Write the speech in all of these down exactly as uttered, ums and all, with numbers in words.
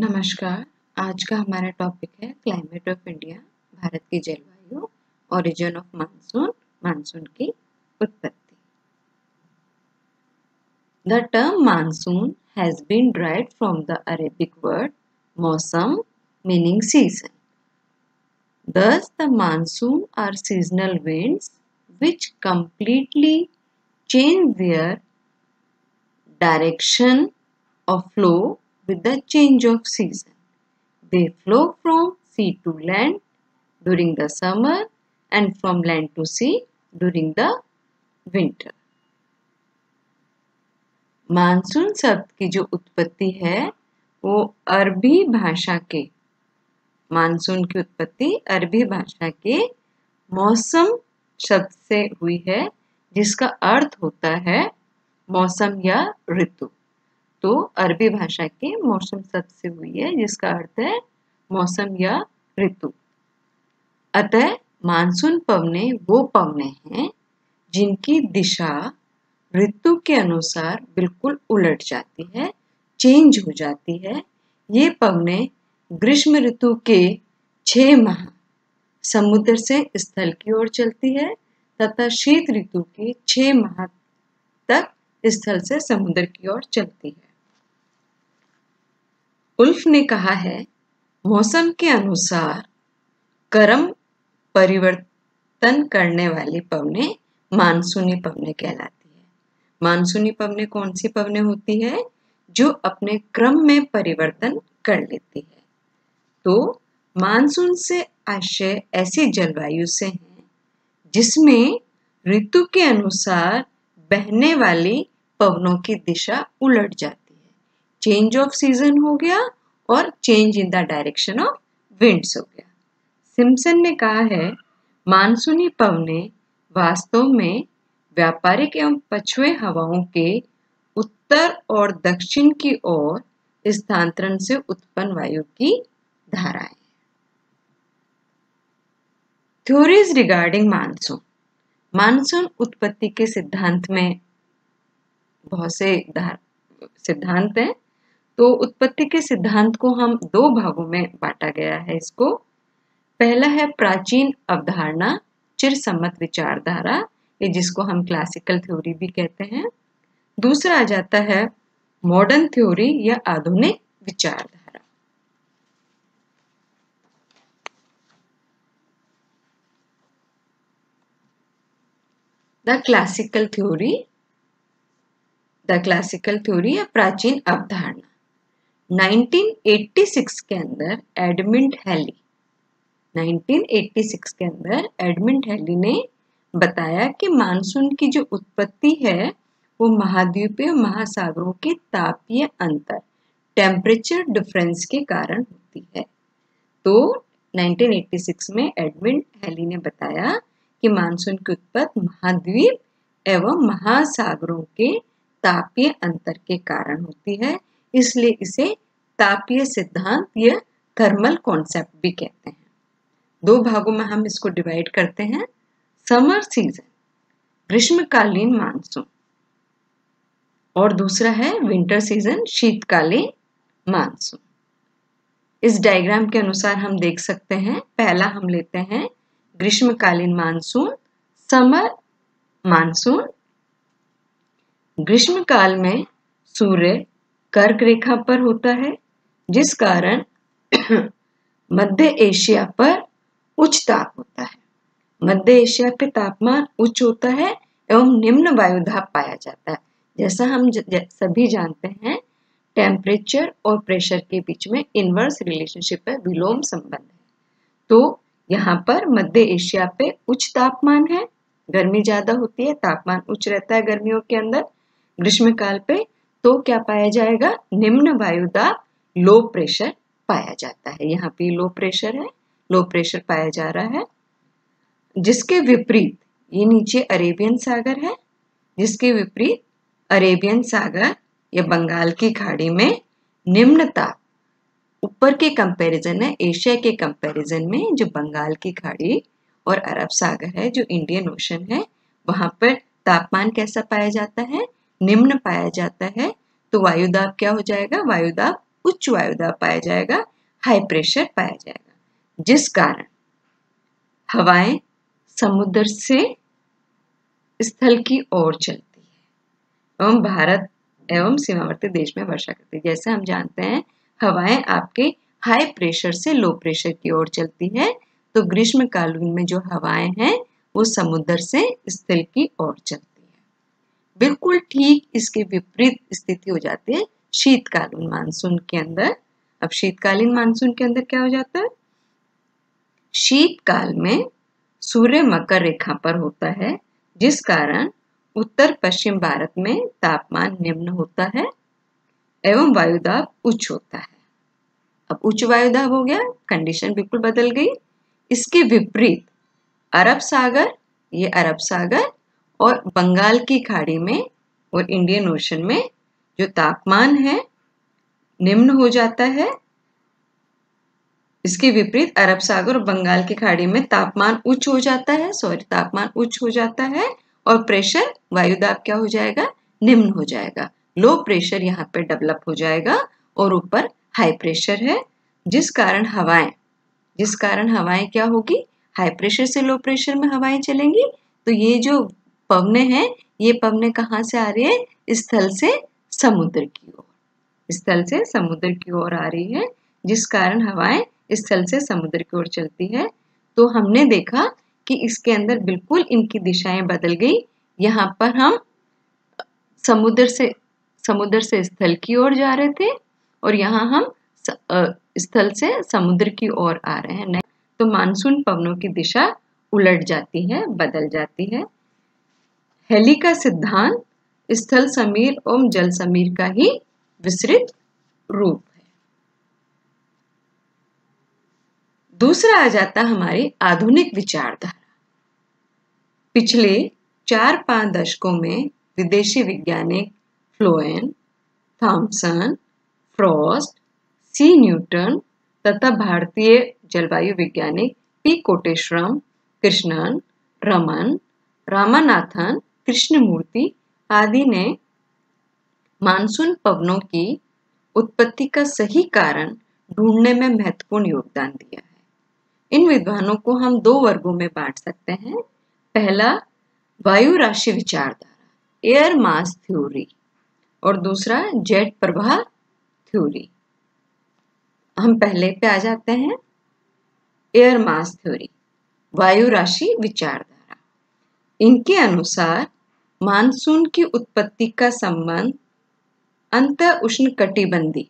नमस्कार। आज का हमारा टॉपिक है क्लाइमेट ऑफ इंडिया, भारत की जलवायु, ओरिजिन ऑफ मानसून, मानसून की उत्पत्ति। The term monsoon has been derived from the Arabic word मौसम meaning season. Thus, the monsoon are seasonal winds which completely change their direction of flow with the change of season. They flow from sea to land during the summer and from land to sea during the winter. Monsoon शब्द की जो उत्पत्ति है वो अरबी भाषा के monsoon की उत्पत्ति अरबी भाषा के मौसम शब्द से हुई है, जिसका अर्थ होता है मौसम या ऋतु। तो अरबी भाषा के मौसम शब्द से हुई है, जिसका अर्थ है मौसम या ऋतु। अतः मानसून पवनें वो पवनें हैं जिनकी दिशा ऋतु के अनुसार बिल्कुल उलट जाती है, चेंज हो जाती है। ये पवनें ग्रीष्म ऋतु के छह माह समुद्र से स्थल की ओर चलती है तथा शीत ऋतु के छह माह तक स्थल से समुद्र की ओर चलती है। उल्फ ने कहा है, मौसम के अनुसार क्रम परिवर्तन करने वाली पवनें मानसूनी पवनें कहलाती है। मानसूनी पवनें कौन सी पवनें होती है? जो अपने क्रम में परिवर्तन कर लेती है। तो मानसून से आशय ऐसी जलवायु से है जिसमें ऋतु के अनुसार बहने वाली पवनों की दिशा उलट जाती है। चेंज ऑफ सीजन हो गया और change in the direction of winds हो गया। सिम्पसन ने कहा है, मानसूनी पवनें वास्तव में व्यापारिक एवं पछुए हवाओं के उत्तर और दक्षिण की ओर स्थानांतरण से उत्पन्न वायु की धाराएं। Theories regarding monsoon. मानसून उत्पत्ति के सिद्धांत में बहुत से सिद्धांत हैं। तो उत्पत्ति के सिद्धांत को हम दो भागों में बांटा गया है। इसको पहला है प्राचीन अवधारणा, चिरसम्मत विचारधारा, ये जिसको हम क्लासिकल थ्योरी भी कहते हैं। दूसरा आ जाता है मॉडर्न थ्योरी या आधुनिक विचारधारा। The classical theory the classical theory या प्राचीन अवधारणा। नाइनटीन एटी सिक्स के अंदर Edmund Halley nineteen eighty six के अंदर एडमंड हैली ने बताया कि मानसून की जो उत्पत्ति है वो महाद्वीपीय महासागरों के तापीय अंतर, टेम्परेचर डिफरेंस के कारण होती है। तो नाइनटीन एटी सिक्स में एडमंड हैली ने बताया कि मानसून की उत्पत्ति महाद्वीप एवं महासागरों के तापीय अंतर के कारण होती है, इसलिए इसे तापीय सिद्धांत या थर्मल कॉन्सेप्ट भी कहते हैं। दो भागों में हम इसको डिवाइड करते हैं। समर सीजन, ग्रीष्मकालीन मानसून, और दूसरा है विंटर सीजन, शीतकालीन मानसून। इस डायग्राम के अनुसार हम देख सकते हैं, पहला हम लेते हैं ग्रीष्मकालीन मानसून, समर मानसून। ग्रीष्म काल में सूर्य कर्क रेखा पर होता है, जिस कारण मध्य एशिया पर उच्च ताप होता है। मध्य एशिया पे तापमान उच्च होता है एवं निम्न वायुदाब पाया जाता है। जैसा हम ज, ज, सभी जानते हैं, टेम्परेचर और प्रेशर के बीच में इनवर्स रिलेशनशिप है, विलोम संबंध है। तो यहाँ पर मध्य एशिया पे उच्च तापमान है, गर्मी ज्यादा होती है, तापमान उच्च रहता है गर्मियों के अंदर। ग्रीष्म काल पे तो क्या पाया जाएगा? निम्न वायुदाब, लो प्रेशर पाया जाता है। यहाँ पे लो प्रेशर है, लो प्रेशर पाया जा रहा है। जिसके विपरीत ये नीचे अरेबियन सागर है, जिसके विपरीत अरेबियन सागर या बंगाल की खाड़ी में निम्न ताप, ऊपर के कंपैरिजन है, एशिया के कंपैरिजन में जो बंगाल की खाड़ी और अरब सागर है, जो इंडियन ओशन है, वहां पर तापमान कैसा पाया जाता है? निम्न पाया जाता है। तो वायुदाब क्या हो जाएगा? वायुदाब उच्च वायुदाब पाया जाएगा, हाई प्रेशर पाया जाएगा, जिस कारण हवाएं समुद्र से स्थल की ओर चलती है एवं भारत एवं सीमावर्ती देश में वर्षा करती है। जैसे हम जानते हैं हवाएं आपके हाई प्रेशर से लो प्रेशर की ओर चलती है, तो ग्रीष्म कालीन में जो हवाएं हैं वो समुद्र से स्थल की ओर चलती है। बिल्कुल ठीक इसके विपरीत स्थिति हो जाती है शीतकालीन मानसून के अंदर। अब शीतकालीन मानसून के अंदर क्या हो जाता है, शीतकाल में सूर्य मकर रेखा पर होता है, जिस कारण उत्तर पश्चिम भारत में तापमान निम्न होता है एवं वायुदाब उच्च होता है। अब उच्च वायुदाब हो गया, कंडीशन बिल्कुल बदल गई। इसके विपरीत अरब सागर, ये अरब सागर और बंगाल की खाड़ी में और इंडियन ओशन में जो तापमान है निम्न हो जाता है। इसके विपरीत अरब सागर और बंगाल की खाड़ी में तापमान उच्च हो जाता है, सॉरी तापमान उच्च हो जाता है और प्रेशर वायुदाब क्या हो जाएगा, निम्न हो जाएगा। लो प्रेशर यहाँ पे डेवलप हो जाएगा और ऊपर हाई प्रेशर है, जिस कारण हवाएं जिस कारण हवाएं क्या होगी, हाई प्रेशर से लो प्रेशर में हवाएं चलेंगी। तो ये जो पवने हैं ये पवने कहाँ से आ रही है, स्थल से समुद्र की ओर, स्थल से समुद्र की ओर आ रही है, जिस कारण हवाएं स्थल से समुद्र की ओर चलती है। तो हमने देखा कि इसके अंदर बिल्कुल इनकी दिशाएं बदल गई। यहाँ पर हम समुद्र से समुद्र से स्थल की ओर जा रहे थे और यहाँ हम स्थल से समुद्र की ओर आ रहे हैं। तो मानसून पवनों की दिशा उलट जाती है, बदल जाती है। हेली का सिद्धांत स्थल समीर एवं जल समीर का ही विस्तृत रूप है। दूसरा आ जाता हमारी आधुनिक विचारधारा। पिछले चार पांच दशकों में विदेशी वैज्ञानिक Flohn, Thomson, Frost, C Newton तथा भारतीय जलवायु वैज्ञानिक पी कोटेश्वरम, कृष्णन, रमन, रामनाथन, कृष्णमूर्ति आदि ने मानसून पवनों की उत्पत्ति का सही कारण ढूंढने में महत्वपूर्ण योगदान दिया है। इन विद्वानों को हम दो वर्गों में बांट सकते हैं। पहला वायु राशि विचारधारा, एयर मास थ्योरी, और दूसरा जेट प्रवाह थ्योरी। हम पहले पे आ जाते हैं, एयर मास थ्योरी, वायु राशि विचारधारा। इनके अनुसार मानसून की उत्पत्ति का संबंध अंत उष्णकटिबंधीय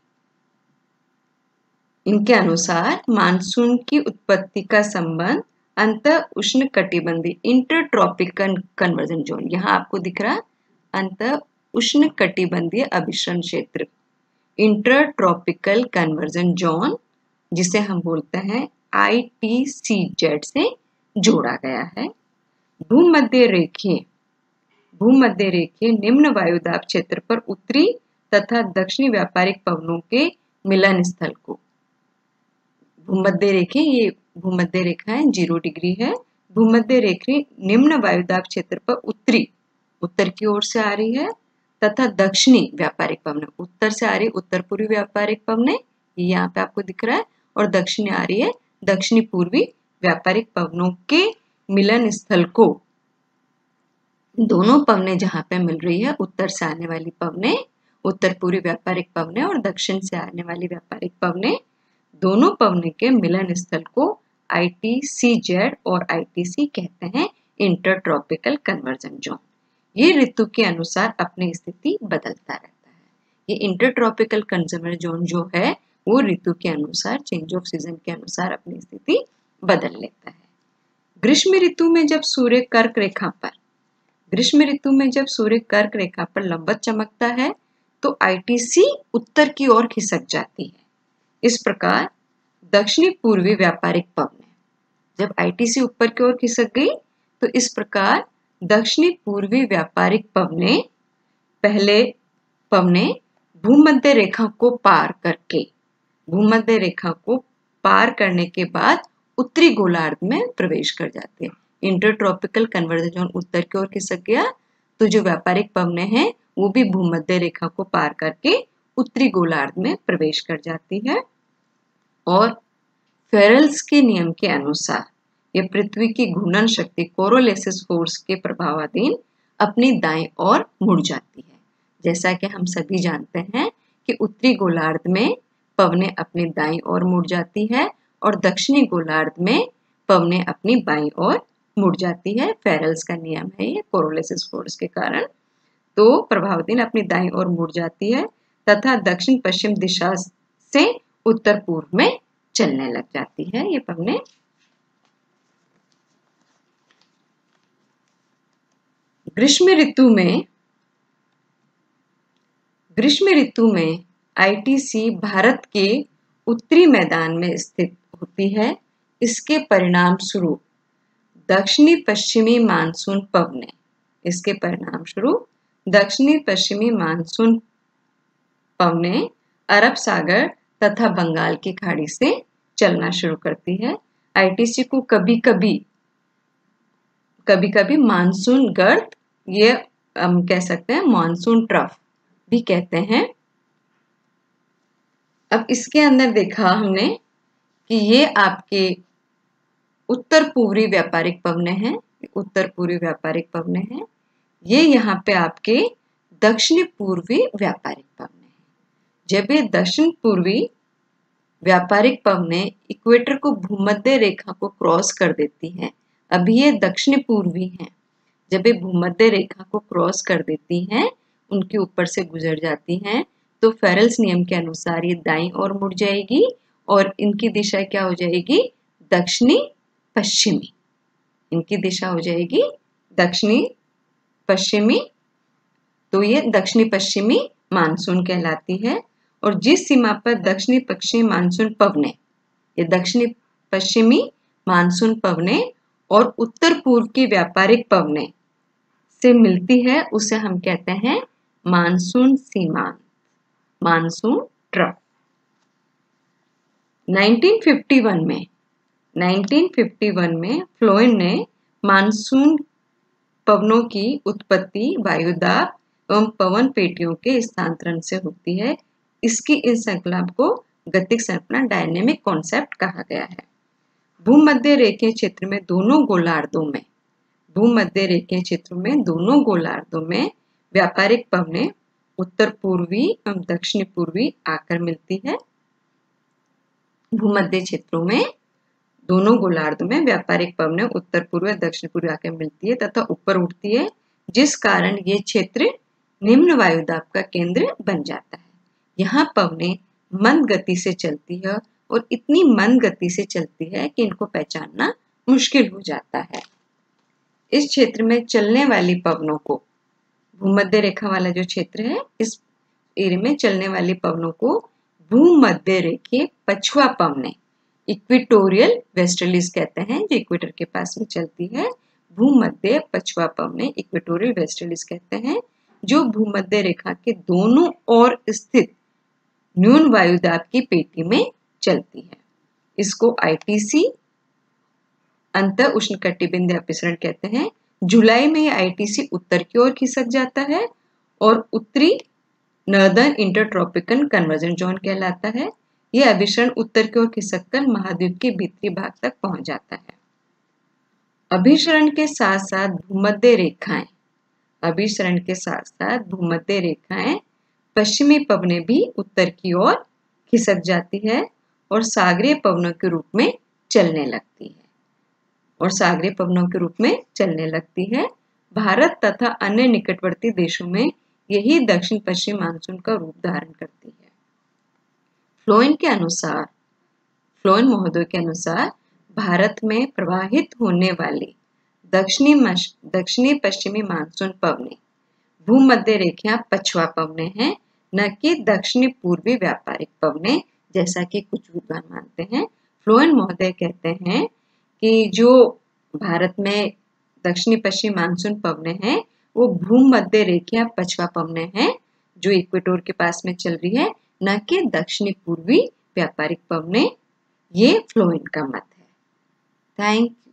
इनके अनुसार मानसून की उत्पत्ति का संबंध अंत उष्णकटिबंधीय इंटरट्रॉपिकल कन्वर्जन जोन, यहाँ आपको दिख रहा है अंत उष्णकटिबंधीय अभिसरण क्षेत्र, इंटरट्रॉपिकल कन्वर्जन जोन, जिसे हम बोलते हैं आई टी सी जेड से जोड़ा गया है। भूमध्य रेखीय भूमध्य रेखीय निम्न वायुदाब क्षेत्र पर उत्तरी तथा दक्षिणी व्यापारिक पवनों के मिलन स्थल को, भूमध्य रेखीय, ये भूमध्य रेखा है, जीरो डिग्री है। भूमध्य रेखीय निम्न वायुदाब क्षेत्र पर उत्तरी उत्तर की ओर से आ रही है तथा दक्षिणी व्यापारिक पवने, उत्तर से आ रही उत्तर पूर्वी व्यापारिक पवने, ये यहाँ पे आपको दिख रहा है, और दक्षिणी आ रही है दक्षिणी पूर्वी व्यापारिक पवनों के मिलन स्थल को। दोनों पवने जहाँ पे मिल रही है, उत्तर से आने वाली पवने, उत्तर पूर्वी व्यापारिक पवने और दक्षिण से आने वाली व्यापारिक पवने, दोनों पवने के मिलन स्थल को आई टी सी जेड और आई टी सी कहते हैं, इंटरट्रॉपिकल कन्वर्जन जोन। ये ऋतु के अनुसार अपनी स्थिति बदलता रहता है। ये इंटरट्रॉपिकल कन्वर्जन जोन जो है वो ऋतु के अनुसार, चेंज ऑफ सीजन के अनुसार अपनी स्थिति बदल लेता है। ग्रीष्म ऋतु में जब सूर्य कर्क रेखा पर ग्रीष्म ऋतु में जब सूर्य कर्क रेखा पर लंबवत चमकता है तो आई टी सी उत्तर की ओर खिसक जाती है। इस प्रकार दक्षिणी पूर्वी व्यापारिक पवने, जब आई टी सी ऊपर की ओर खिसक गई तो इस प्रकार दक्षिणी पूर्वी व्यापारिक पवने पहले पवने भूमध्य रेखा को पार करके भूमध्य रेखा को पार करने के बाद उत्तरी गोलार्ध में प्रवेश कर जाते हैं। इंटरट्रॉपिकल कन्वर्जन जोन उत्तर की ओर खिसक गया तो जो व्यापारिक पवने हैं वो भी भूमध्य रेखा को पार करके उत्तरी गोलार्ध में प्रवेश कर जाती है और फेरेल्स के नियम के अनुसार यह पृथ्वी की घूर्णन शक्ति कोरोलिसिस फोर्स के प्रभावाधीन अपनी दाईं ओर मुड़ जाती है। जैसा कि हम सभी जानते हैं कि उत्तरी गोलार्ध में पवनें अपनी दाईं ओर मुड़ जाती है और दक्षिणी गोलार्ध में पवनें अपनी बाईं ओर मुड़ जाती है। फेरेल्स का नियम है ये कोरोलिसिस फोर्स के कारण। तो प्रभावाधीन अपनी दाईं ओर मुड़ जाती है तथा दक्षिण पश्चिम दिशा से उत्तर पूर्व में चलने लग जाती है ये पवनें। ग्रीष्म ऋतु में ग्रीष्म ऋतु में आईटीसी भारत के उत्तरी मैदान में स्थित होती है। इसके परिणाम स्वरूप दक्षिणी पश्चिमी मानसून पवनें इसके परिणाम स्वरूप दक्षिणी पश्चिमी मानसून पवनें अरब सागर तथा बंगाल की खाड़ी से चलना शुरू करती है। आईटीसी को कभी कभी कभी कभी मानसून गर्त, ये हम कह सकते हैं मानसून ट्रफ भी कहते हैं। अब इसके अंदर देखा हमने कि ये आपके उत्तर पूर्वी व्यापारिक पवनें हैं, उत्तर पूर्वी व्यापारिक पवनें हैं। ये यहाँ पे आपके दक्षिणी पूर्वी व्यापारिक पवनें हैं। जब ये दक्षिण पूर्वी व्यापारिक पवनें इक्वेटर को भूमध्य रेखा को क्रॉस कर देती हैं, अभी ये दक्षिण पूर्वी हैं, जब ये भूमध्य रेखा को क्रॉस कर देती हैं, उनके ऊपर से गुजर जाती हैं, तो फेरेल्स नियम के अनुसार ये दाईं ओर मुड़ जाएगी और इनकी दिशा क्या हो जाएगी? दक्षिणी पश्चिमी। इनकी दिशा हो जाएगी दक्षिणी पश्चिमी। तो ये दक्षिणी पश्चिमी मानसून कहलाती है। और जिस सीमा पर दक्षिणी पश्चिमी मानसून पवनें, ये दक्षिणी पश्चिमी मानसून पवनें और उत्तर पूर्व की व्यापारिक पवनें से मिलती है, उसे हम कहते हैं मानसून सीमांत, monsoon trough. Nineteen fifty one में नाइनटीन फिफ्टी वन में फ्लोएम ने मानसून पवनों की उत्पत्ति वायुदाब एवं पवन पेटियों के स्थानांतरण से होती है। इसकी इस श्रृंखला को गतिक श्रृंखला डायनेमिक कॉन्सेप्ट कहा गया है। भूमध्य रेखीय क्षेत्र में दोनों गोलार्धों में भूमध्य रेखीय क्षेत्र में दोनों गोलार्धों में व्यापारिक पवनें उत्तर पूर्वी एवं दक्षिण पूर्वी आकर मिलती है। भूमध्य क्षेत्रों में दोनों गोलार्धों में व्यापारिक पवनें उत्तर पूर्व और दक्षिण पूर्व आकर मिलती है तथा ऊपर उठती है, जिस कारण ये क्षेत्र निम्न वायुदाब का केंद्र बन जाता है। यहाँ पवनें मंद गति से चलती है और इतनी मंद गति से चलती है कि इनको पहचानना मुश्किल हो जाता है। इस क्षेत्र में चलने वाली पवनों को, भूमध्य रेखा वाला जो क्षेत्र है, इस एरिया में चलने वाली पवनों को भूमध्य रेखीय पछुआ पवनें, इक्वेटोरियल वेस्टर्लीज कहते हैं, जो इक्वेटर के पास में चलती है। भूमध्य पछुआ पवनें इक्वेटोरियल वेस्टर्लीज कहते हैं, जो भूमध्य रेखा के दोनों ओर स्थित न्यून वायुदाब की पेटी में चलती है। इसको आईटीसी अंत उष्णकटिबंधीय अपसरण कहते हैं। जुलाई में यह आईटीसी उत्तर की ओर खिसक जाता है और उत्तरी नॉर्दर्न इंटरट्रॉपिकल कन्वर्जन जोन कहलाता है। यह अभिसरण उत्तर की ओर खिसककर महाद्वीप के भीतरी भाग तक पहुंच जाता है। अभिसरण के साथ साथ भूमध्य रेखाएं अभिसरण के साथ साथ भूमध्य रेखाएं पश्चिमी पवनें भी उत्तर की ओर खिसक जाती है और सागरीय पवनों के रूप में चलने लगती है और सागरीय पवनों के रूप में चलने लगती है। भारत तथा अन्य निकटवर्ती देशों में यही दक्षिण पश्चिम मानसून का रूप धारण करती है। फ्लोएम के अनुसार फ्लोएम महोदय के अनुसार भारत में प्रवाहित होने वाली दक्षिणी दक्षिणी पश्चिमी मानसून पवनें भूमध्य रेखा पछुआ पवनें हैं, न कि दक्षिणी पूर्वी व्यापारिक पवनें, जैसा कि कुछ विद्वान मानते हैं। फ्लोएम महोदय कहते हैं कि जो भारत में दक्षिणी पश्चिमी मानसून पवनें हैं वो भूमध्य रेखा पछुआ पवनें हैं, जो इक्वेटर के पास में चल रही है, न कि दक्षिणी पूर्वी व्यापारिक पवनें। ये फ्लोएम का मत है। Thank you.